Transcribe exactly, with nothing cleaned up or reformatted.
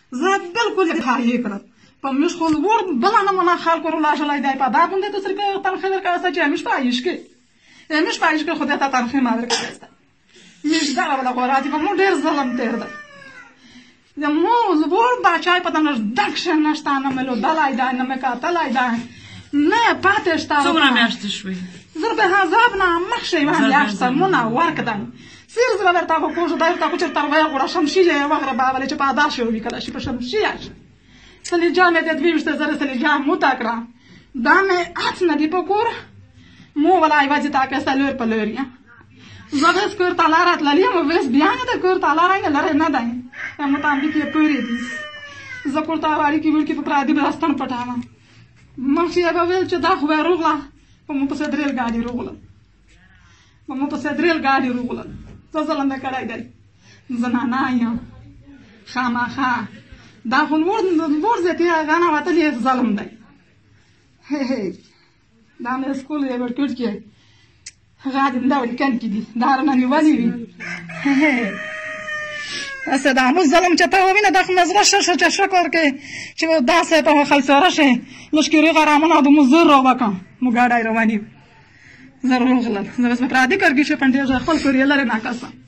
زه بالکل یې خواهی کړم په مش خو لوړ بله نمونه خلکو رولاژلی دی په دا غوندې ته سره تنخواه درکوسته چې همیش پایش کې همیش پایش کې خدای ته تنخواه ما درکوسته میش دغه بله غوره دي په مو ډېر ظلم تېر دی د مو لوړ بچی په دنش ډک شه نشته نه مې لودلی دی نه مې کتلی دی نه یې پاتې شته څومره میاشتې شوې زه به حذاب نه مخکې یوه میاشت سمونه ورکړم سیر زه به درته وپوه شو دا درته خو چې ترویه غوړه شمشیر یې وغربولې چې په ادا شي ولیکلی شي په شمشیر شي سلیجا مې د دوه ویشته زره سلیجا موته کړه دا مې هڅ نه دي په کور مو ولا یوازې تا که څلور په لور یم زه اوس کور ته لاره تللی یم اوس بیا نه د کور ته لاره یې لرې نه دی مطابق یې پورې دي زه کور ته اړیکې وړکې په پردي بلاستان پټوم مخکې یې به ویل چې دا خو به روغله په مو پسې درېل ګاډي روغلل په مو پسې درېل ګاډي روغلل څه ظلم مې کړی دی زنانه یم خامخا دا خو لوړ لوړ زیاتې غاڼه وتل یې ظلم دی دا مې سکول یې ورکړ کې هغه دې دا ولیکن کې دي دا رانه نیولې وي اسه دا مو ظلم چې ته ووینه دا خو مې زړه ښه ښه چې شکر کې چې داسې په خلساره شي لښکرې غرامونه د مو زر راوبکم مو ګاډی رواني زر روغلل زه اوس په پردي کړکۍ چې پنډې خپل کور یې لرې ناکاسه